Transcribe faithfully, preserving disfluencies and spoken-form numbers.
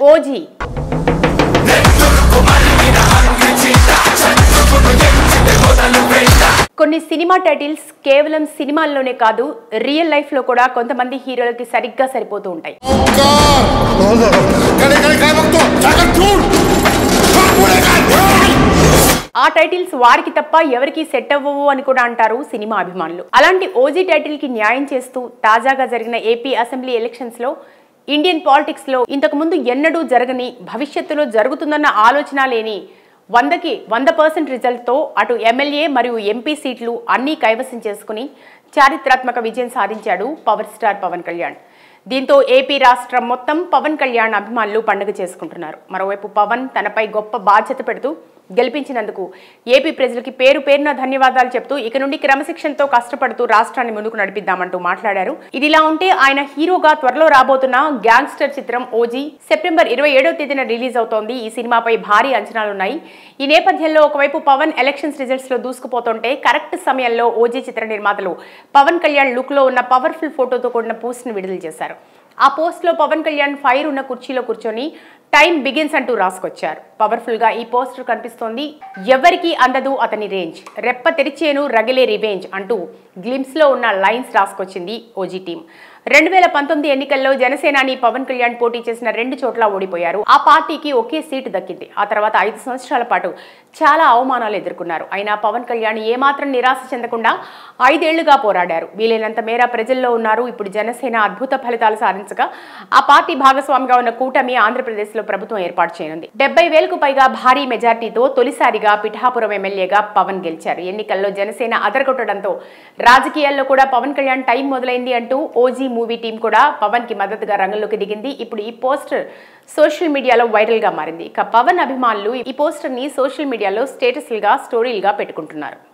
OG. కొన్ని cinema titles కేవలం సినిమాల్లోనే కాదు రియల్ లైఫ్ లో కూడా కొంతమంది హీరోలకి సరిగ్గా సరిపోతూ ఉంటాయి. ఆ టైటిల్స్ వారికి తప్ప ఎవరికి సెట్ అవ్వవు అని కూడా అంటారు సినిమా అభిమానులు. అలాంటి ఓజీ టైటిల్ కి న్యాయం చేస్తూ తాజాగా జరిగిన ఏపీ అసెంబ్లీ ఎలక్షన్స్ లో ఇండియన్ పాలిటిక్స్ లో ఇంతకు ముందు ఎన్నడూ జరగని, భవిష్యత్తులో జరుగుతుందన్న ఆలోచన లేని వందకి వంద పర్సెంట్ రిజల్ట్తో అటు ఎమ్మెల్యే మరియు ఎంపీ సీట్లు అన్నీ కైవసం చేసుకుని చారిత్రాత్మక విజయం సాధించాడు పవర్ స్టార్ పవన్ కళ్యాణ్. దీంతో ఏపీ రాష్ట్రం మొత్తం పవన్ కళ్యాణ్ అభిమానులు పండుగ చేసుకుంటున్నారు. మరోవైపు పవన్ తనపై గొప్ప బాధ్యత పెడుతూ గెలిపించినందుకు ఏపీ ప్రజలకి పేరు పేరున ధన్యవాదాలు చెప్తూ ఇక నుండి క్రమశిక్షణతో కష్టపడుతూ రాష్ట్రాన్ని ముందుకు నడిపిద్దామంటూ మాట్లాడారు. ఇదిలా ఉంటే ఆయన హీరోగా త్వరలో రాబోతున్న గ్యాంగ్స్టర్ చిత్రం ఓజీ సెప్టెంబర్ ఇరవై ఏడవ తేదీన రిలీజ్ అవుతోంది. ఈ సినిమాపై భారీ అంచనాలున్నాయి. ఈ నేపథ్యంలో ఒకవైపు పవన్ ఎలక్షన్స్ రిజల్ట్స్ లో దూసుకుపోతుంటే కరెక్ట్ సమయంలో ఓజీ చిత్ర నిర్మాతలు పవన్ కళ్యాణ్ లుక్ లో ఉన్న పవర్ఫుల్ ఫోటోతో కూడిన పోస్ట్ ని విడుదల చేశారు. ఆ పోస్ట్ లో పవన్ కళ్యాణ్ ఫైర్ ఉన్న కుర్చీలో కూర్చొని టైం బిగిన్స్ అంటూ రాసుకొచ్చారు. పవర్ఫుల్ గా ఈ పోస్టర్ కనిపిస్తోంది. ఎవరికి అందదు అతని రేంజ్, రెప్ప తెరిచేను రగిలే రివెంజ్ అంటూ గ్లిమ్స్ లో ఉన్న లైన్స్ రాసుకొచ్చింది ఓజీ టీం. రెండు వేల పంతొమ్మిది ఎన్నికల్లో జనసేనాని పవన్ కళ్యాణ్ పోటీ చేసిన రెండు చోట్ల ఓడిపోయారు. ఆ పార్టీకి ఒకే సీటు దక్కింది. ఆ తర్వాత ఐదు సంవత్సరాల పాటు చాలా అవమానాలు ఎదుర్కొన్నారు. అయినా పవన్ కళ్యాణ్ ఏమాత్రం నిరాశ చెందకుండా ఐదేళ్లుగా పోరాడారు. వీలైనంత మేర ప్రజల్లో ఉన్నారు. ఇప్పుడు జనసేన అద్భుత ఫలితాలు సాధించగా ఆ పార్టీ భాగస్వామిగా ఉన్న కూటమి ఆంధ్రప్రదేశ్ లో ప్రభుత్వం ఏర్పాటు చేయనుంది. డెబ్బై వేలకు పైగా భారీ మెజార్టీతో తొలిసారిగా పిఠాపురం ఎమ్మెల్యేగా పవన్ గెలిచారు. ఎన్నికల్లో జనసేన అదరగొట్టడంతో రాజకీయాల్లో కూడా పవన్ కళ్యాణ్ టైం మొదలైంది అంటూ ఓజీ మూవీ టీం కూడా పవన్ కి మద్దతుగా రంగంలోకి దిగింది. ఇప్పుడు ఈ పోస్టర్ సోషల్ మీడియాలో వైరల్ గా మారింది. ఇక పవన్ అభిమానులు ఈ పోస్టర్ ని సోషల్ మీడియాలో స్టేటస్లుగా స్టోరీలుగా పెట్టుకుంటున్నారు.